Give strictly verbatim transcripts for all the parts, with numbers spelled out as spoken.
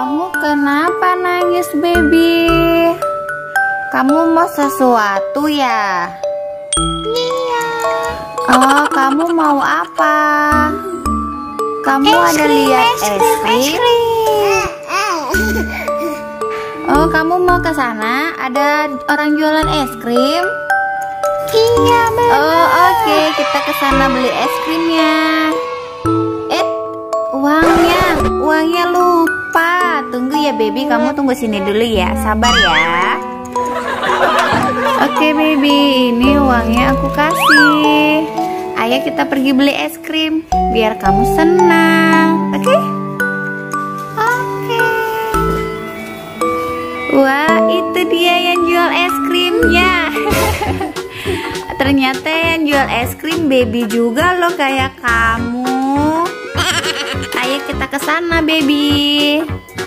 Kamu kenapa nangis, baby? Kamu mau sesuatu ya? Iya. Oh, kamu mau apa? Kamu Es ada krim, lihat es es krim, es krim? krim. Oh, kamu mau ke sana? Ada orang jualan es krim? Iya, benar. Oh, oke, kita ke sana beli es krimnya. Eh, uangnya, uangnya lupa. Tunggu ya, baby. Kamu tunggu sini dulu ya. Sabar ya. Oke, baby. Ini uangnya aku kasih. Ayo kita pergi beli es krim biar kamu senang. Oke? Oke. Wah, itu dia yang jual es krimnya. Ternyata yang jual es krim baby juga loh kayak kamu. Ayo kita ke sana, baby.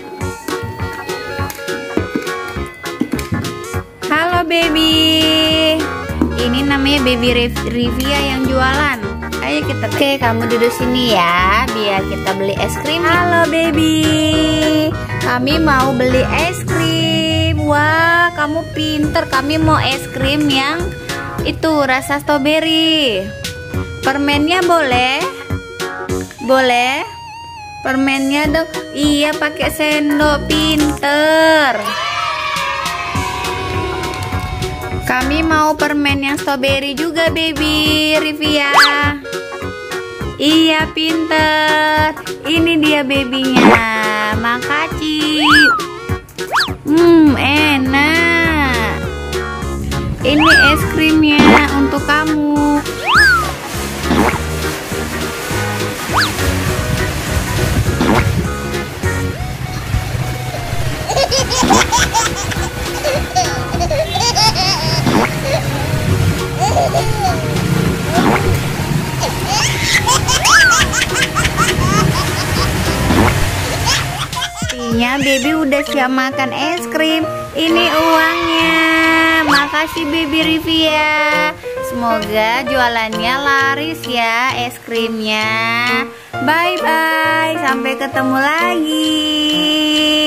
Halo, baby. Ini namanya Baby Riv- Rivia yang jualan. Ayo kita. Oke, kamu duduk sini ya, biar kita beli es krim. Halo, baby. Kami mau beli es krim. Wah, kamu pinter. Kami mau es krim yang itu rasa strawberry. Permennya boleh? Boleh? Permennya dong. Iya, pakai sendok. Pinter. Kami mau permen yang strawberry juga, baby Rivia. Iya, pinter. Ini dia babynya. Makasih. Hmm, enak. Ini es krimnya untuk kamu. Pastinya baby udah siap makan es krim. Ini uangnya. Makasih, baby Rivia. Semoga jualannya laris ya es krimnya. Bye bye. Sampai ketemu lagi.